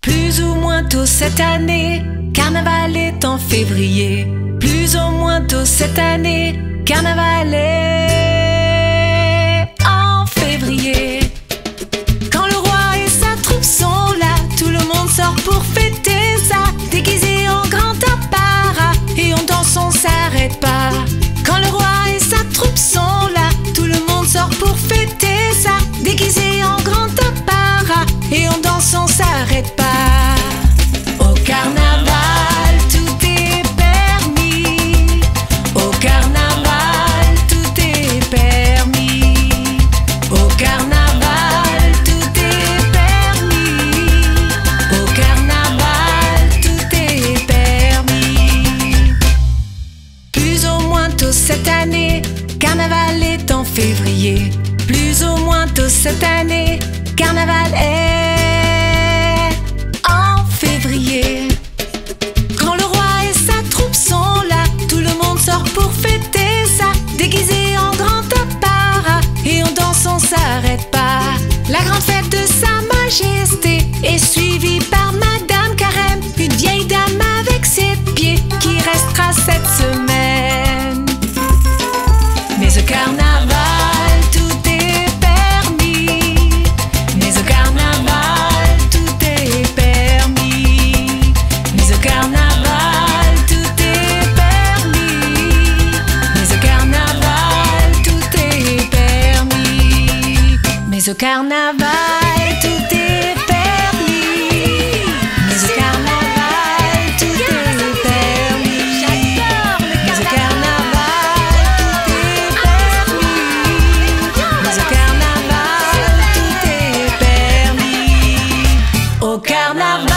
Plus ou moins tôt cette année, carnaval est en février. Plus ou moins tôt cette année, carnaval est en février. Quand le roi et sa troupe sont là, tout le monde sort pour fêter ça, déguisé en grand apparat, et on danse, on s'arrête pas. Quand le roi et sa troupe sont là, tout le monde sort pour fêter ça, déguisé en grand apparat, et on danse, on s'arrête pas. Au carnaval, tout est permis. Au carnaval, tout est permis. Au carnaval, tout est permis. Au carnaval, tout est permis. Plus ou moins tôt cette année, carnaval est en février. Plus ou moins tôt cette année, carnaval est en février. Quand le roi et sa troupe sont là, tout le monde sort pour fêter ça, déguisé en grand apparat, et on danse, on s'arrête pas. La grande fête de sa majesté est suivie par Madame Carême, une vieille dame avec 7 pieds qui restera cette semaine. Mais au carnaval, tout est permis. Mais au carnaval, tout est permis. Mais au carnaval, tout est permis. Mais au carnaval, tout est permis. Mais au carnaval, tout est permis. Mais au carnaval, tout est permis. Mais au carnaval, tout est permis. Mais au carnaval, tout est permis. Au carnaval.